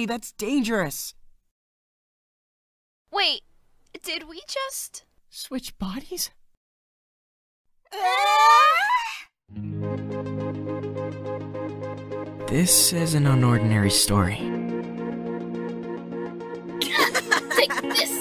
that's dangerous. Wait, did we just... Switch bodies? This is an unordinary story. Take this!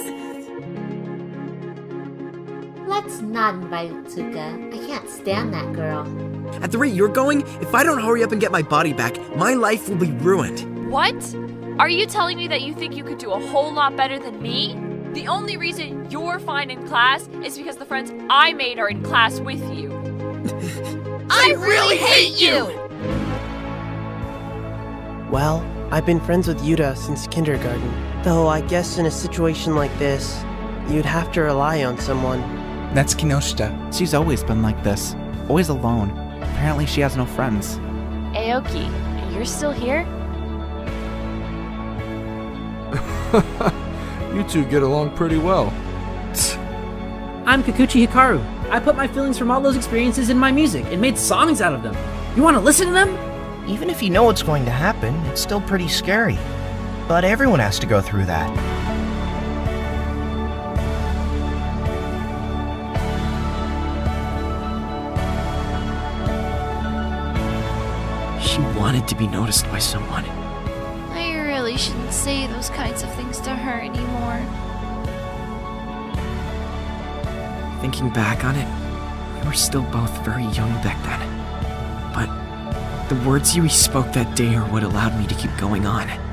Let's not invite Ootsuka. I can't stand that girl. At the rate you're going, if I don't hurry up and get my body back, my life will be ruined. What? Are you telling me that you think you could do a whole lot better than me? The only reason you're fine in class is because the friends I made are in class with you. I really hate you! Well, I've been friends with Yuuta since kindergarten. Though I guess in a situation like this, you'd have to rely on someone. That's Kinoshita. She's always been like this. Always alone. Apparently she has no friends. Aoki, you're still here? You two get along pretty well. I'm Kikuchi Hikaru. I put my feelings from all those experiences in my music and made songs out of them. You want to listen to them? Even if you know what's going to happen, it's still pretty scary. But everyone has to go through that. She wanted to be noticed by someone. I really shouldn't say those kinds of things to her anymore. Thinking back on it, we were still both very young back then. But the words Yui spoke that day are what allowed me to keep going on.